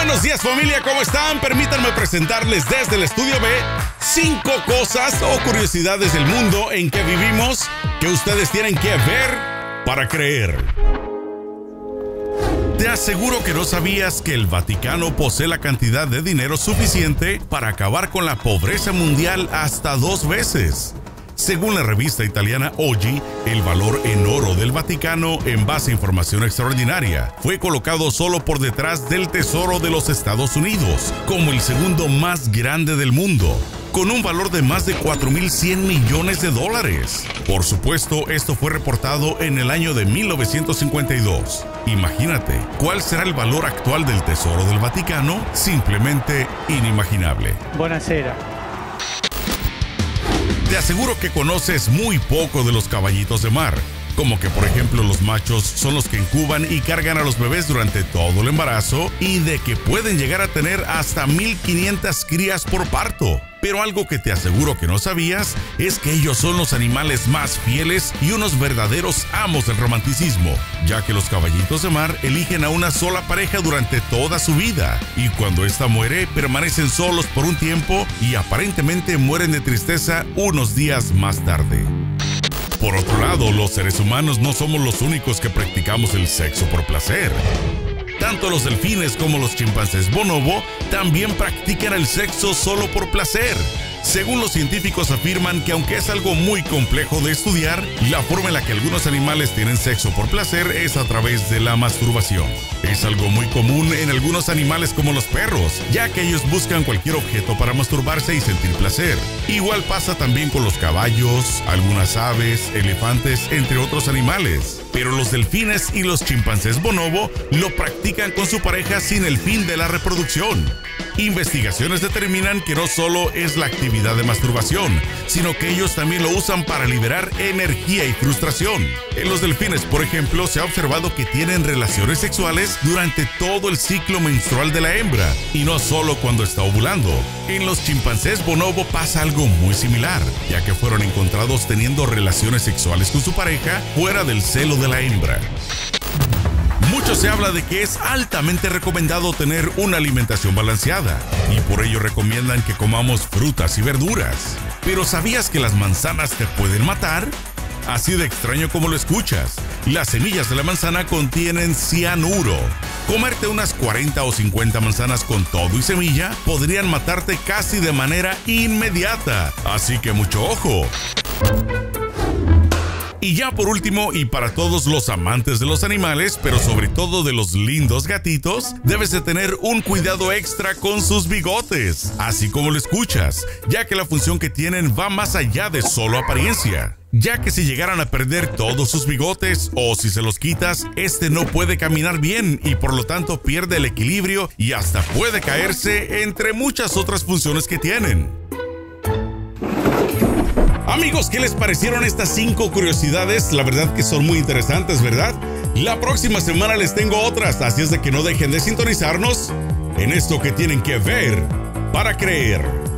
Buenos días, familia, ¿cómo están? Permítanme presentarles desde el Estudio B 5 cosas o curiosidades del mundo en que vivimos que ustedes tienen que ver para creer. Te aseguro que no sabías que el Vaticano posee la cantidad de dinero suficiente para acabar con la pobreza mundial hasta 2 veces. Según la revista italiana Oggi, el valor en oro del Vaticano, en base a información extraordinaria, fue colocado solo por detrás del Tesoro de los Estados Unidos, como el segundo más grande del mundo, con un valor de más de 4.100 millones de dólares. Por supuesto, esto fue reportado en el año de 1952. Imagínate, ¿cuál será el valor actual del Tesoro del Vaticano? Simplemente inimaginable. Buonasera. Te aseguro que conoces muy poco de los caballitos de mar, como que por ejemplo los machos son los que incuban y cargan a los bebés durante todo el embarazo y de que pueden llegar a tener hasta 1.500 crías por parto. Pero algo que te aseguro que no sabías es que ellos son los animales más fieles y unos verdaderos amos del romanticismo, ya que los caballitos de mar eligen a una sola pareja durante toda su vida y cuando ésta muere permanecen solos por un tiempo y aparentemente mueren de tristeza unos días más tarde. Por otro lado, los seres humanos no somos los únicos que practicamos el sexo por placer. Tanto los delfines como los chimpancés bonobo también practican el sexo solo por placer. Según los científicos afirman que aunque es algo muy complejo de estudiar, la forma en la que algunos animales tienen sexo por placer es a través de la masturbación. Es algo muy común en algunos animales como los perros, ya que ellos buscan cualquier objeto para masturbarse y sentir placer. Igual pasa también con los caballos, algunas aves, elefantes, entre otros animales. Pero los delfines y los chimpancés bonobo lo practican con su pareja sin el fin de la reproducción. Investigaciones determinan que no solo es la actividad de masturbación, sino que ellos también lo usan para liberar energía y frustración. En los delfines, por ejemplo, se ha observado que tienen relaciones sexuales durante todo el ciclo menstrual de la hembra, y no solo cuando está ovulando. En los chimpancés bonobo pasa algo muy similar, ya que fueron encontrados teniendo relaciones sexuales con su pareja fuera del celo de la hembra. Mucho se habla de que es altamente recomendado tener una alimentación balanceada y por ello recomiendan que comamos frutas y verduras. Pero ¿sabías que las manzanas te pueden matar? Así de extraño como lo escuchas, las semillas de la manzana contienen cianuro. Comerte unas 40 o 50 manzanas con todo y semilla podrían matarte casi de manera inmediata, así que mucho ojo. Y ya por último, y para todos los amantes de los animales, pero sobre todo de los lindos gatitos, debes de tener un cuidado extra con sus bigotes, así como lo escuchas, ya que la función que tienen va más allá de solo apariencia. Ya que si llegaran a perder todos sus bigotes o si se los quitas, este no puede caminar bien y por lo tanto pierde el equilibrio y hasta puede caerse, entre muchas otras funciones que tienen. Amigos, ¿qué les parecieron estas 5 curiosidades? La verdad que son muy interesantes, ¿verdad? La próxima semana les tengo otras, así es de que no dejen de sintonizarnos en esto que tienen que ver para creer.